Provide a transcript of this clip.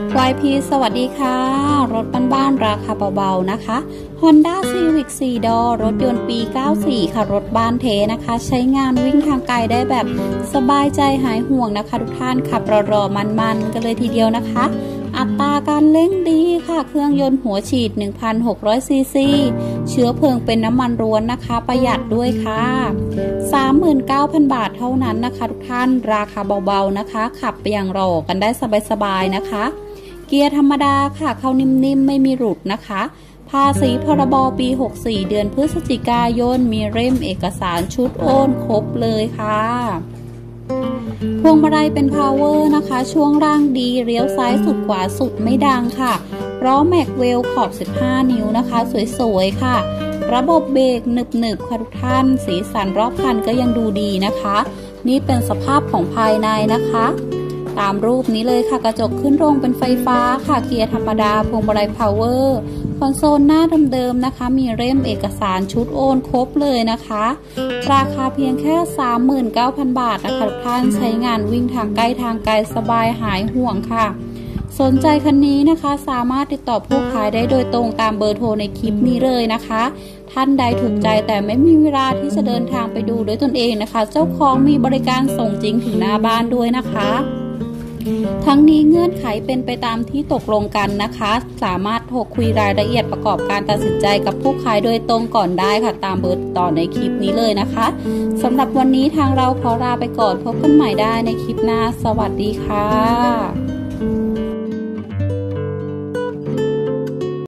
YP สวัสดีค่ะรถบ้านๆราคาเบาๆนะคะ Honda Civic 4 Door รถยนต์ปี 94 ค่ะรถบ้านเทนะคะใช้งานวิ่งทางไกลได้แบบสบายใจหายห่วงนะคะทุกท่านขับรอๆมันๆกันเลยทีเดียวนะคะอัตราการเร่งดีค่ะเครื่องยนต์หัวฉีด 1,600 ซีซีเชื้อเพลิงเป็นน้ำมันล้วนนะคะประหยัดด้วยค่ะ 39,000 บาทเท่านั้นนะคะทุกท่านราคาเบาๆนะคะขับไปอย่างรอกันได้สบายๆนะคะเกียร์ธรรมดาค่ะเข้านิ่มๆไม่มีหลุดนะคะภาษีพรบปี 64 เดือนพฤศจิกายนมีเล่มเอกสารชุดโอนครบเลยค่ะพวงมาลัยเป็นพาวเวอร์นะคะช่วงล่างดีเลี้ยวซ้ายสุดขวาสุดไม่ดังค่ะล้อแม็กเวลขอบ 15 นิ้วนะคะสวยๆค่ะระบบเบรกหนึบๆค่ะทุกท่านสีสันรอบคันก็ยังดูดีนะคะนี่เป็นสภาพของภายในนะคะตามรูปนี้เลยค่ะกระจกขึ้นลงเป็นไฟฟ้าค่ะเกียร์ธรรมดาพวงมาลัยพาวเวอร์คอนโซลหน้าเดิมๆนะคะมีเล่มเอกสารชุดโอนครบเลยนะคะราคาเพียงแค่ 39,000 บาทนะคะทุกท่านใช้งานวิ่งทางใกล้ทางไกลสบายหายห่วงค่ะสนใจคันนี้นะคะสามารถติดต่อผู้ขายได้โดยตรงตามเบอร์โทรในคลิปนี้เลยนะคะท่านใดถูกใจแต่ไม่มีเวลาที่จะเดินทางไปดูด้วยตนเองนะคะเจ้าของมีบริการส่งจริงถึงหน้าบ้านด้วยนะคะทั้งนี้เงื่อนไขเป็นไปตามที่ตกลงกันนะคะสามารถโทรคุยรายละเอียดประกอบการตัดสินใจกับผู้ขายโดยตรงก่อนได้ค่ะตามเบอร์ต่อในคลิปนี้เลยนะคะสำหรับวันนี้ทางเราขอลาไปก่อนพบกันใหม่ได้ในคลิปหน้าสวัสดีค่ะ